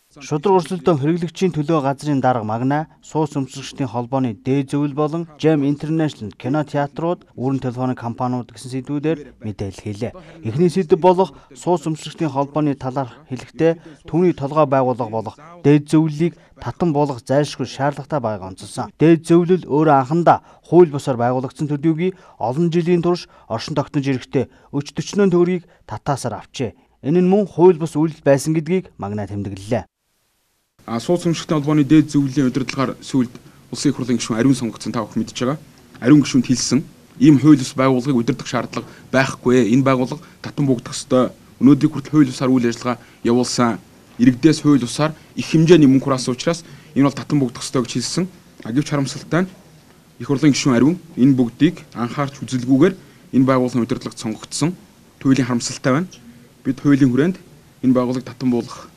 Шудраг өрсөлдөөн хэрэглэгчийн төлөө газрын дарга Магна, суус өмсгөгчдийн холбооны дээд зөвлөл болон Gem International кино театрууд, үүрэн телефоны компаниуд гэсэн сэдвүүдээр мэдээлэл хийлээ. Эхний сэдэв болох суус өмсгөгчдийн холбооны талаар хэлэхдээ түүний толгой байгууллага болох дээд зөвлөлийг татан буулгах зайлшгүй шаардлагатай байгааг онцолсон. Дээд зөвлөл өөрөө анхандаа хууль бусаар байгуулагдсан төдийгүй олон жилийн турш оршин тогтнож ирэхдээ 40-40 төгрөгийг татаасаар авчээ. Энэ нь мөн хууль бус үйлдэл байсан гэдгийг Магна тэмдэглэлээ. Суус өмсгөгчдийн холбооны дээд зөвлөлийн удирдлагаар сүүлд улсын их хурлын гишүүн ариун сонгогдсон та бүхэн мэдж байгаа. Ариун гишүүнд хэлсэн ийм хууль бус байгууллагыг удирдах шаардлага байхгүй. Энэ байгууллага татан буугдах ёстой. Өнөөдрийг хүртэл хууль бусаар үйл ажиллагаа явуулсан. Иргэдээс хууль бусаар их хэмжээний мөнгө хураасан учраас энэ бол татан буугдах ёстой гэж хэлсэн. Гэвч харамсалтай нь их хурлын гишүүн ариун энэ бүгдийг анхаарч үзэлгүйгээр энэ байгууллагын удирдлагад сонгогдсон. Туйлын харамсалтай байна. Бид хуулийн хүрээнд энэ байгууллагыг татан буулгах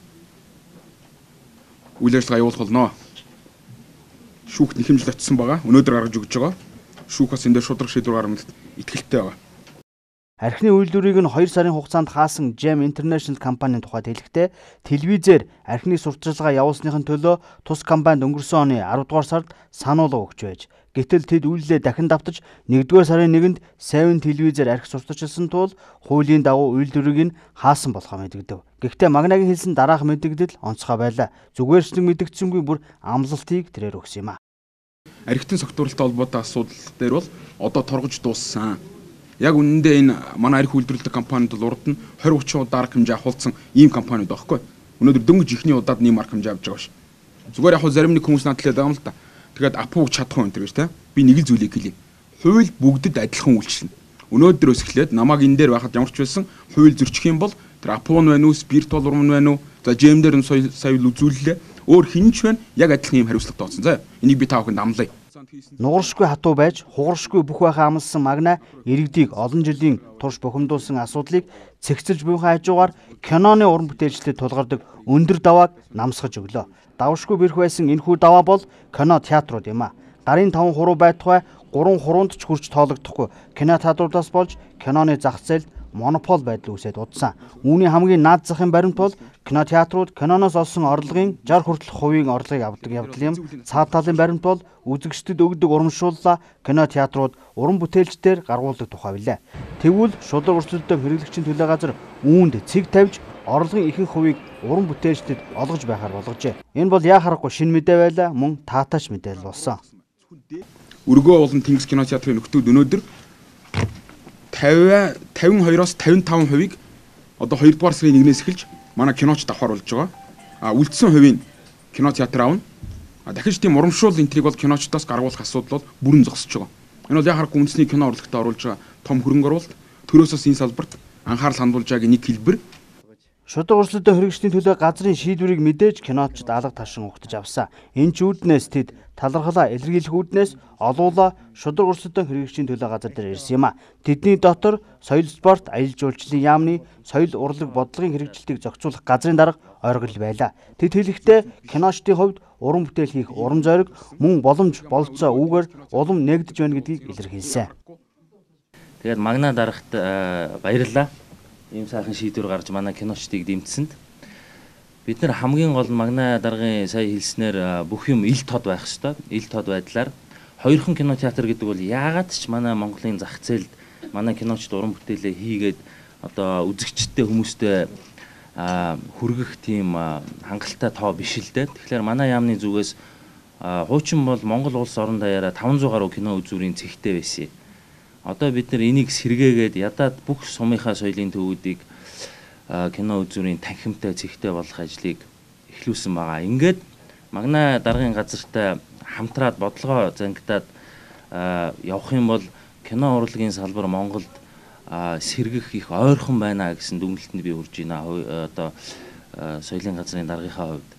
үйл ажиллагаа явуулах болно. Шүүхт нэхэмжил очсон байгаа. Өнөөдөр гаргаж өгч байгаа. Шүүх бас энэ дээр шудраг шийдвэр гаргахад итгэлтэй байгаа. Архины үйлдвэрийг нь 2 сарын хугацаанд хаасан Gem International компанийн тухайд хэлэхдээ телевизээр архины сурталчилгаа явуулсныхын төлөө тус компанид өнгөрсөн оны 10 дугаар сард сануулга өгч байж. Гэтэл тэд үйлдэлээ дахин давтаж 1-р сарын 1-нд Seven телевизээр архи сурталчилсан тул хуулийн дагуу үйлдвэрийг нь хаасан болохоо мэдэгдэв. Гэхдээ Магнагийн хэлсэн дараах мэдэгдэл онцгой байлаа. Зүгээрчлэн мэдэгдсэнгүй бүр амлалтыг тэрээр өгсөн юм а. Архитын согтууралтай холбоотой асуудал дээр бол одоо торгож дууссан. Яг үнэндээ энэ манай архи үйлдвэрлэдэг компанид бол урд нь 20-30 удаа арга хэмжээ авахулсан ийм компаниуд байхгүй. Өнөөдөр дөнгөж ихний удаад нэм арга хэмжээ авч байгаа ш. Зүгээр яг зарим нэг хүмүүс надлаад байгаа юм л та. Тэгээд апууг чадах юм энэ гэж те. Би нэг л зүйлийг хэлье. Хууль бүгдэд адилхан үйлчлэнэ. Өнөөдрөөс эхлээд намайг энэ дээр байхад ямар ч байсан хууль зөрчих юм бол тэр апуу нь байна уу, спиртол урам нь байна уу? За Gem дээр нь сая үзүүллээ. Өөр хинч байна. Яг адилхан юм хариуцлага тооцсон. За энийг би та бүхэнд амлая. Нугаршгүй хатуу байж хугаршгүй бүх байхаа амласан Магна иргэдийг олон жилийн турш бухимдуулсан асуудлыг цэгцэлж буйхан хажуугаар киноны уран бүтээлчдэд тулгардаг өндөр давааг намсгаж өглөө. Давшгүй бэрх байсан энэхүү даваа бол кино театрууд юм а. Гарын 5 хуруу байтугай 3 хуруунд ч хүрч тоологдохгүй кино театруудаас болж киноны зах зээлд монопол байдал үүсээд удсан. Үүний хамгийн наад захын баримт бол кино театрууд киноноос олсон орлогын 60 хүртэлх хувийн орлогыг авдаг явдал юм. Цаад талын баримт бол үзэгчдэд өгдөг урамшууллаа кино театрууд уран бүтээлчдээр гаргуулдаг тухай билээ. Тэгвэл шудраг өрсөлдөөн хэрэглэгчийн төлөө газар үүнд цэг тавьж орлогын ихэнх хувийг уран бүтээлчдэд олгож байхаар болгожээ. Энэ бол яа харахгүй шинэ мэдээ байлаа, мөн таатаач мэдээлэл болсон. Өргөө болон Тэнгис кино театрын нөхдүүд өнөөдөр 52-оос 55%-ийг одоо 2-р сарын 1-ээс эхэлж манай киноч давхар болж байгаа. Үлдсэн хувийн кино театр аавна. Дахиж тийм урамшуул энтриг бол киночдоос гаргуулах асуудал бол бүрэн зогсож байгаа. Энэ бол яхаар үндэсний кино урлагтад оруулж байгаа том хөрөнгө оруулалт. Төрөөсөөс энэ салбарт анхаарал хандуулж байгааг нэг хэлбэр. Шудраг өрсөлдөөн хэрэглэгчдийн төлөө газрын шийдвэрийг мэдээж киночд алга ташин угтаж авсан. Энэ ч үүднээс тэд талархлаа илэрхийлэх үүднээс олуула шудраг өрсөлдөөн хэрэглэгчдийн төлөө газар дээр ирсэн юм а. Тэдний дотор соёл спорт, аялал жуулчлалын яамны, соёл урлаг бодлогын хэрэгжилтийг зохицуулах газрын дарга ойргол байлаа. Тэд хэлэхдээ киночдын хувьд уран бүтээл хийх урам зориг мөн боломж бололцоо үүгээр улам нэгдэж байна гэдгийг илэрхийлсэн. Тэгээд Магна дарагт баярлалаа. Ийм сайхан шийдвэр гарч манай киночдыг дэмжсэнд. Бид нар хамгийн гол нь Магна даргын сая хэлснээр бүх юм ил тод байх ёстой. Ил тод байдлаар хоёрхан кино театр гэдэг бол яагаад ч манай Монголын зах зээлд манай киночд уран бүтээлээ хийгээд одоо үзэгчтэй хүмүүстэй хүргэх тийм хангалттай тоо биш л дээ. Тэгэхээр манай яамны зүгээс хуучин бол Монгол улс орон даяараа 500 гаруй кино үзүүрийн цэгтэй байсан. Одоо бид нар энийг сэргээгээд ядаад бүх сумынхаа соёлын төвүүдийг кино үзүүрийн танхимтай цэгтэй болох ажлыг эхлүүлсэн байгаа. Ингээд Магна даргын газартай хамтраад бодлогоо зангидаад явах юм бол кино урлагийн салбар Монголд сэргэх их ойрхон байна гэсэн дүгнэлтэнд би хүрж байна. Одоо соёлын газрын даргынхаа хувьд.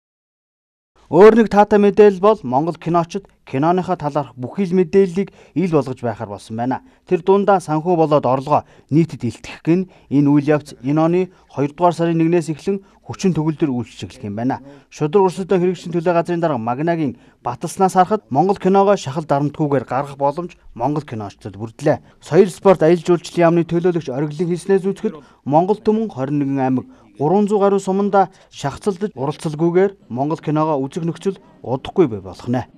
Өөр нэг таатай мэдээлэл бол Монгол киночд киноныхаа талаарх бүхий л мэдээллийг ил болгож байхаар болсон байна. Тэр дундаа санхүү болоод орлогоо нийтэд илтгэх гэн энэ үйл явц энэ оны 2-р сарын 1-ээс эхлэн хүчин төгөлдөр үйлчлэх юм байна. Шудраг өрсөлдөөн хэрэглэгчийн төлөө газрын дарга Магнагийн баталснаас харахад Монгол киногоо шахал дарамтгүйгээр гаргах боломж Монгол киночдод бүрдлээ. Соёл спорт аялал жуулчлалын яамны төлөөлөгч Ориглын хэлснээс үзэхэд Монгол түмэн 21 аймаг 300 гаруй суманда шахацалдаж уралцалгүйгээр Монгол киногоо үзэх нөхцөл удахгүй бий болох нэ.